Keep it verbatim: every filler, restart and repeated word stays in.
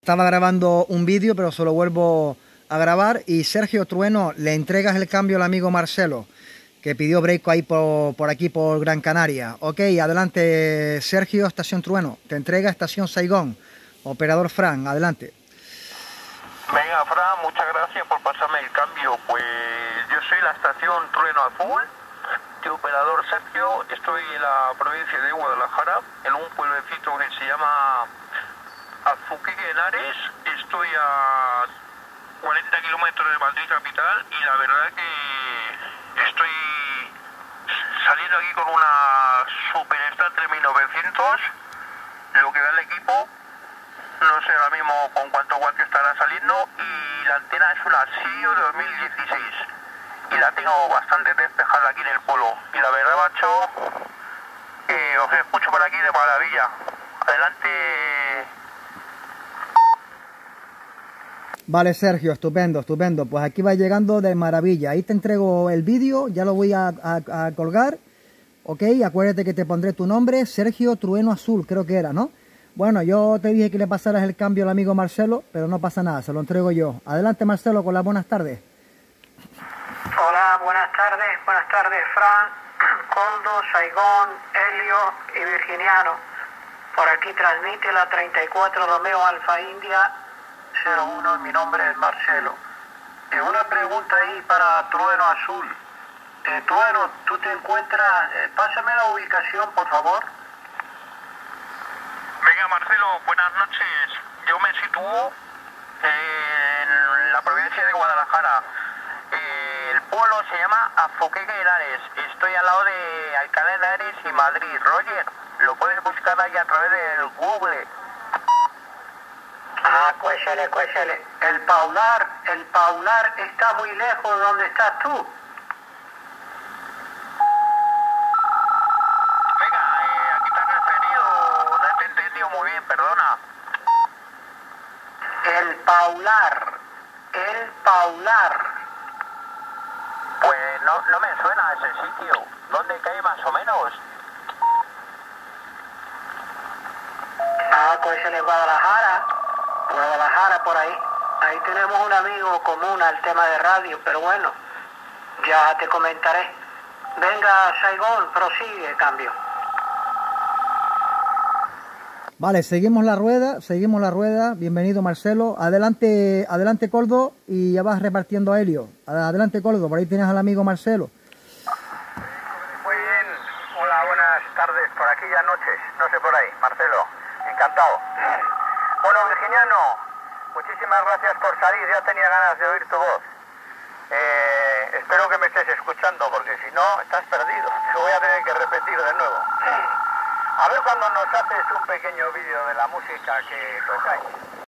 Estaba grabando un vídeo, pero se lo vuelvo a grabar. Y Sergio Trueno, le entregas el cambio al amigo Marcelo, que pidió break ahí por, por aquí, por Gran Canaria. Ok, adelante Sergio, estación Trueno. Te entrega estación Saigón. Operador Fran, adelante. Venga, Fran, muchas gracias por pasarme el cambio. Pues yo soy la estación Trueno Azul, de operador Sergio. Estoy en la provincia de Guadalajara, en un pueblecito que se llama Azuquique de Henares. Estoy a cuarenta kilómetros de Madrid capital y la verdad que estoy saliendo aquí con una Superstar tres mil novecientos, lo que da el equipo. No sé ahora mismo con cuánto watts estará saliendo, y la antena es una Sio dos mil dieciséis y la tengo bastante despejada aquí en el polo, y la verdad, macho, eh, os escucho por aquí de maravilla. Adelante. Vale, Sergio, estupendo, estupendo. Pues aquí va llegando de maravilla. Ahí te entrego el vídeo, ya lo voy a, a, a colgar. Ok, acuérdate que te pondré tu nombre, Sergio Trueno Azul, creo que era, ¿no? Bueno, yo te dije que le pasaras el cambio al amigo Marcelo, pero no pasa nada, se lo entrego yo. Adelante, Marcelo, con las buenas tardes. Hola, buenas tardes, buenas tardes, Fran, Coldo, Saigón, Helio y Virginiano. Por aquí transmite la treinta y cuatro Romeo Alfa India cero uno, mi nombre es Marcelo. Eh, una pregunta ahí para Trueno Azul. Eh, Trueno, ¿tú te encuentras? Eh, pásame la ubicación, por favor. Venga, Marcelo, buenas noches. Yo me sitúo en la provincia de Guadalajara. Eh, el pueblo se llama Azuquique de Henares. Estoy al lado de Alcalá de Henares y Madrid. Roger, lo puedes buscar ahí a través del Google. Ah, cuéchale, cuéchale. El Paular, el Paular está muy lejos de donde estás tú. Venga, eh, aquí te has referido, no te he entendido muy bien, perdona. El Paular, el Paular. Pues no, no me suena ese sitio. ¿Dónde cae más o menos? Ah, cuéchale, Guadalajara. Guadalajara por ahí. Ahí tenemos un amigo común al tema de radio, pero bueno, ya te comentaré. Venga, Saigón, prosigue, cambio. Vale, seguimos la rueda, seguimos la rueda. Bienvenido, Marcelo. Adelante, adelante, Coldo, y ya vas repartiendo a Helio. Adelante, Coldo, por ahí tienes al amigo Marcelo. Muy bien, hola, buenas tardes, por aquí ya noches, no sé por ahí, Marcelo, encantado. Bueno, Virginiano, muchísimas gracias por salir, ya tenía ganas de oír tu voz. Eh, espero que me estés escuchando, porque si no, estás perdido, te voy a tener que repetir de nuevo. A ver cuando nos haces un pequeño vídeo de la música que tocáis.